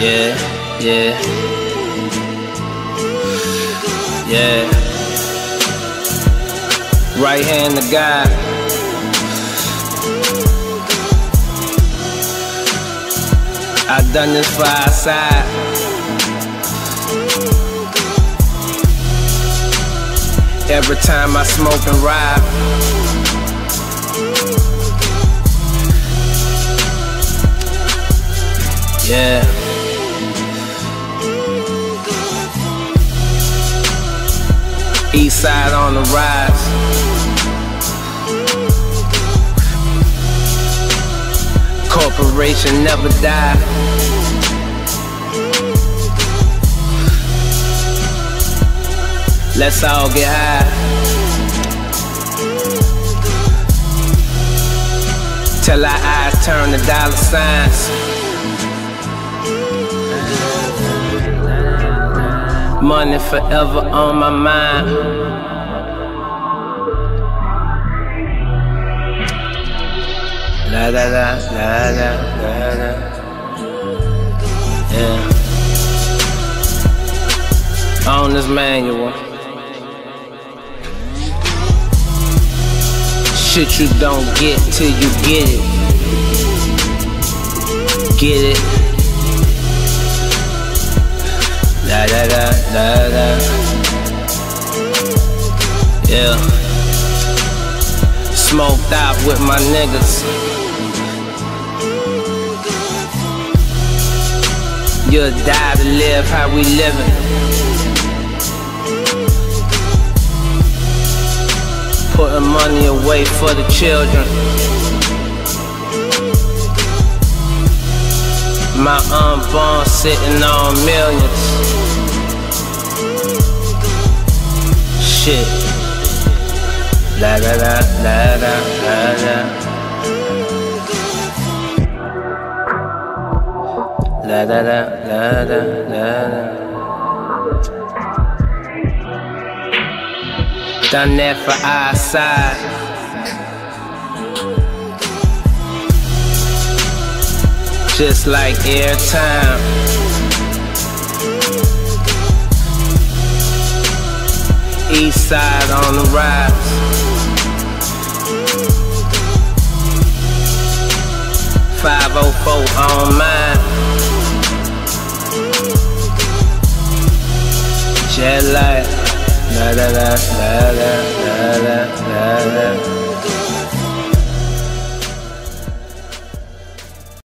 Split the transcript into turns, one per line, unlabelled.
Yeah, yeah, yeah. Right hand to God. I done this for our side. Every time I smoke and ride. Yeah. East side on the rise. Corporation never die. Let's all get high. Till our eyes turn to dollar signs. Money forever on my mind. La da da, la da, la da. Yeah. Owner's manual. Shit you don't get till you get it. Get it. Da da da da da. Yeah. Smoked out with my niggas. You'll die to live how we living. Putting money away for the children. My unborn sitting on millions. Shit. La da da la da la da. La da da la da la da. Done that for our side. Just like airtime. East side on the rise. .504 on mine. Jet light. La da da la da la.